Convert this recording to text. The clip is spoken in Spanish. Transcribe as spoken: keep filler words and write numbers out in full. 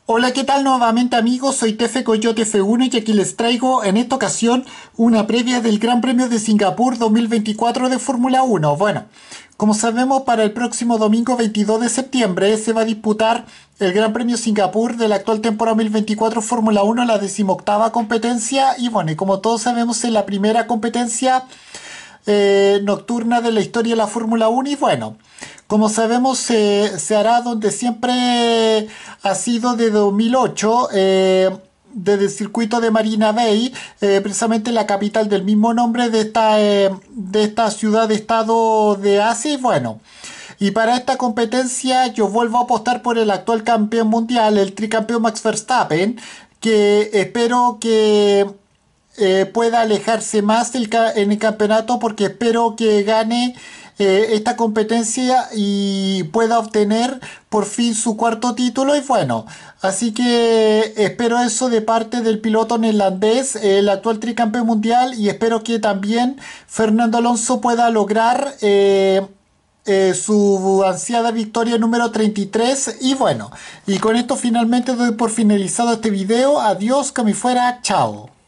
Hola, ¿qué tal nuevamente amigos? Soy Tefe Coyote F uno y aquí les traigo en esta ocasión una previa del Gran Premio de Singapur dos mil veinticuatro de Fórmula uno. Bueno, como sabemos, para el próximo domingo veintidós de septiembre se va a disputar el Gran Premio Singapur de la actual temporada dos mil veinticuatro Fórmula uno, la decimoctava competencia. Y bueno, y como todos sabemos, es la primera competencia eh, nocturna de la historia de la Fórmula uno. Y bueno, como sabemos, se se hará donde siempre ha sido de dos mil ocho, eh, desde el circuito de Marina Bay, eh, precisamente la capital del mismo nombre de esta, eh, de esta ciudad-estado de Asia. Y bueno, y para esta competencia yo vuelvo a apostar por el actual campeón mundial, el tricampeón Max Verstappen, que espero que eh, pueda alejarse más del ca- en el campeonato, porque espero que gane eh, esta competencia y pueda obtener por fin su cuarto título. Y bueno, así que espero eso de parte del piloto neerlandés, el actual tricampeón mundial, y espero que también Fernando Alonso pueda lograr eh, eh, su ansiada victoria número treinta y tres. Y bueno, y con esto finalmente doy por finalizado este video. Adiós, que me fuera, chao.